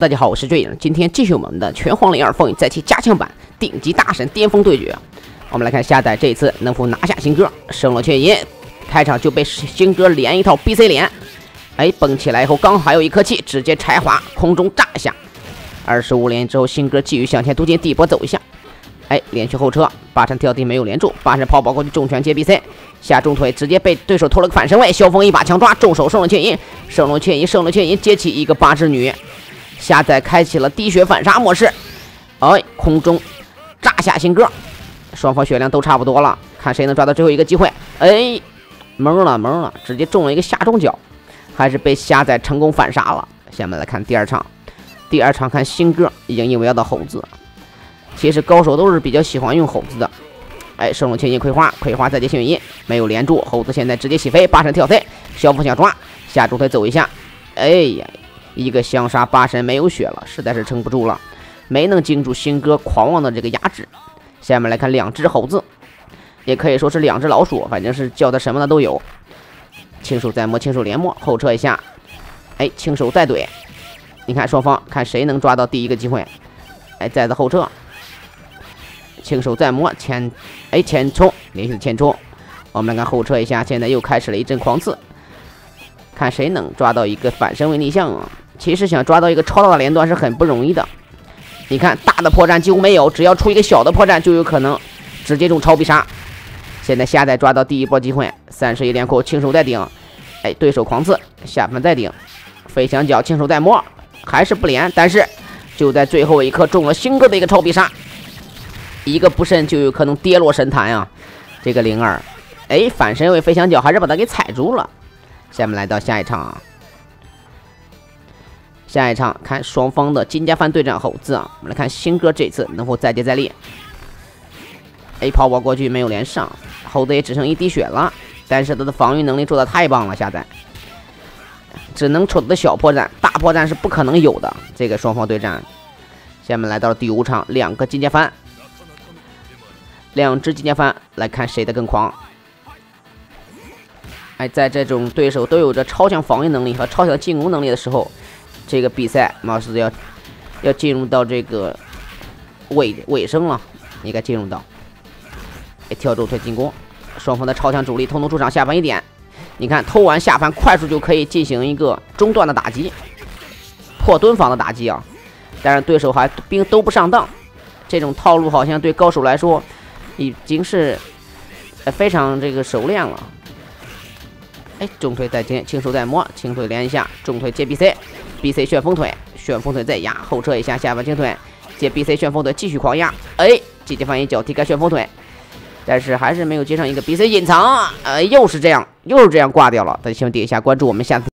大家好，我是坠影，今天继续我们的拳皇02风云再起加强版顶级大神巅峰对决。我们来看下代这一次能否拿下星哥，胜了却赢。开场就被星哥连一套 BC 连，蹦起来以后刚好还有一颗气，直接拆滑空中炸下。25连之后，星哥继续向前突进，地波走一下，连续后撤，八神跳地没有连住，八神跑过去重拳接 BC， 下重腿直接被对手偷了个反身位，萧峰一把强抓，重手胜了却赢，胜了却赢，接起一个八只女。下载开启了滴血反杀模式，空中炸下星哥，双方血量都差不多了，看谁能抓到最后一个机会。懵了，直接中了一个下中脚，还是被下载成功反杀了。下面来看第二场，看星哥已经因为要到猴子，其实高手都是比较喜欢用猴子的。胜了却赢，葵花再接幸运一，没有连住，猴子现在直接起飞，八神跳 C， 萧峰想抓，下中腿走一下，一个相杀，八神没有血了，实在是撑不住了，没能经住星哥狂妄的这个压制。下面来看两只猴子，也可以说是两只老鼠，反正是叫的什么的都有。轻手再摸，轻手连摸，后撤一下，轻手再怼。你看双方看谁能抓到第一个机会。再次后撤，轻手再摸，前冲，连续的前冲。我们来看后撤一下，现在又开始了一阵狂刺，看谁能抓到一个反身位逆向啊！其实想抓到一个超大的连段是很不容易的。你看大的破绽几乎没有，只要出一个小的破绽就有可能直接中超必杀。现在下代抓到第一波机会，31连扣，轻手再顶，对手狂刺，下翻再顶，飞翔脚，轻手再摸，还是不连，但是就在最后一刻中了星哥的一个超必杀，一个不慎就有可能跌落神坛啊！这个02，反身位飞翔脚还是把他给踩住了。下面来到下一场看双方的金家帆对战猴子啊，我们来看星哥这次能否再接再厉。抛包过去没有连上，猴子也只剩一滴血了，但是他的防御能力做的太棒了，下载只能抽的小破绽，大破绽是不可能有的。这个双方对战，下面来到了第5场，两只金家帆来看谁的更狂。在这种对手都有着超强防御能力和超强进攻能力的时候，这个比赛貌似要进入到这个尾声了，应该进入到跳中腿进攻，双方的超强主力统统出场，下翻一点。你看偷完下翻快速就可以进行一个中段的打击，破蹲防的打击啊！但是对手还兵都不上当，这种套路好像对高手来说已经是非常这个熟练了。重腿再接，轻手再摸，轻腿连一下，重腿接 BC 旋风腿再压，后撤一下，下翻轻腿接 BC 旋风腿继续狂压，直接翻一脚踢开旋风腿，但是还是没有接上一个 BC 隐藏，又是这样挂掉了。大家希望点一下关注，我们下次。